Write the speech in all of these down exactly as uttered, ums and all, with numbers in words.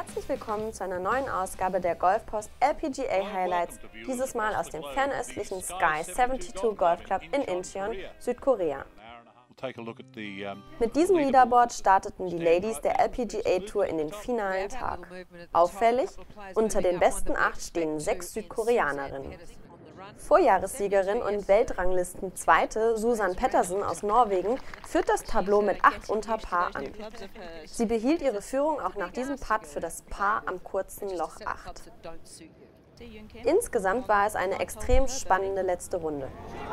Herzlich willkommen zu einer neuen Ausgabe der Golfpost L P G A Highlights, dieses Mal aus dem fernöstlichen Sky zweiundsiebzig Golf Club in Incheon, Südkorea. Mit diesem Leaderboard starteten die Ladies der L P G A Tour in den finalen Tag. Auffällig, unter den besten acht stehen sechs Südkoreanerinnen. Vorjahressiegerin und Weltranglisten-Zweite Susan Pettersen aus Norwegen führt das Tableau mit acht unter Par an. Sie behielt ihre Führung auch nach diesem Putt für das Par am kurzen Loch acht. Insgesamt war es eine extrem spannende letzte Runde.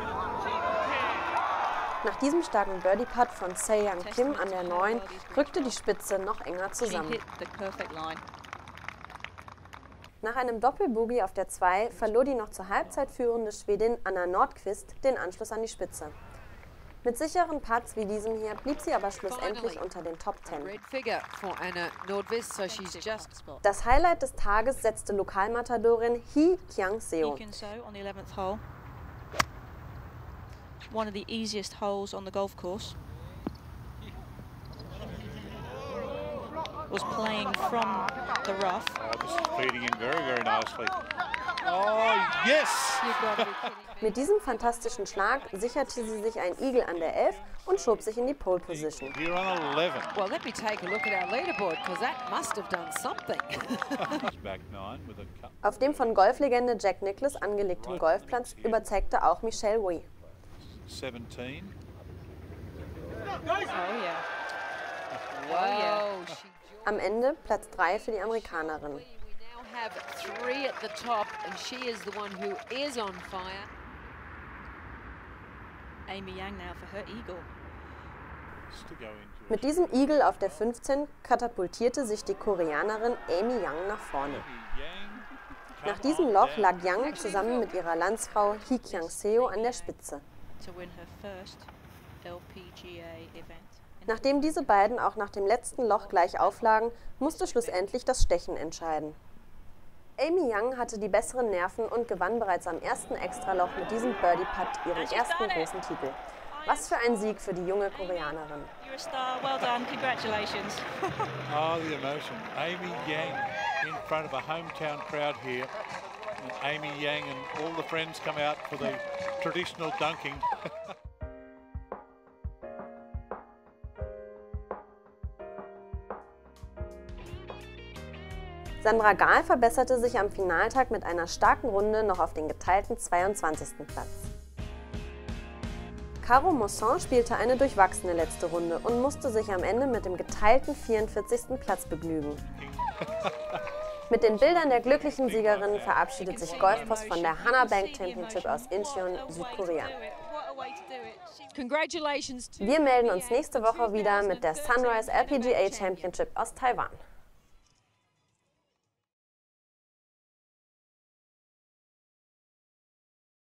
Nach diesem starken Birdie-Putt von Se-Young Kim an der neun rückte die Spitze noch enger zusammen. Nach einem Doppelbogey auf der zwei verlor die noch zur Halbzeit führende Schwedin Anna Nordqvist den Anschluss an die Spitze. Mit sicheren Putts wie diesem hier blieb sie aber schlussendlich unter den Top Ten. Das Highlight des Tages setzte Lokalmatadorin Hee Kyung-seo. One of the easiest holes on the golf course. Was playing from the rough. Oh, this is feeding in very, very nicely. Oh, yes! Mit diesem fantastischen Schlag sicherte sie sich ein Eagle an der elf und schob sich in die Pole Position. Here on eleven. Well, let me take a look at our leaderboard, because that must have done something. Auf dem von Golflegende Jack Nicklaus angelegten Golfplatz überzeugte auch Michelle Wie. seventeen. Oh yeah. Wow. Oh, yeah. Am Ende Platz drei für die Amerikanerin. Amy Yang now for her eagle. Mit diesem Eagle auf der fünfzehn katapultierte sich die Koreanerin Amy Yang nach vorne. Nach diesem Loch lag Yang zusammen mit ihrer Landsfrau Hee Kyung-seo an der Spitze. Nachdem diese beiden auch nach dem letzten Loch gleich auflagen, musste schlussendlich das Stechen entscheiden. Amy Yang hatte die besseren Nerven und gewann bereits am ersten Extraloch mit diesem Birdie-Putt ihren ersten großen Titel. Was für ein Sieg für die junge Koreanerin. You're a star. Well done. Congratulations. Oh, the emotion. Amy Yang in front of a hometown crowd here. And Amy Yang and all the friends come out for the traditional dunking. Sandra Gahl verbesserte sich am Finaltag mit einer starken Runde noch auf den geteilten zweiundzwanzigsten Platz. Caro Mosson spielte eine durchwachsene letzte Runde und musste sich am Ende mit dem geteilten vierundvierzigsten Platz begnügen. Mit den Bildern der glücklichen Siegerin verabschiedet sich Golfpost von der Hana Bank Championship aus Incheon, Südkorea. Wir melden uns nächste Woche wieder mit der Sunrise L P G A Championship aus Taiwan.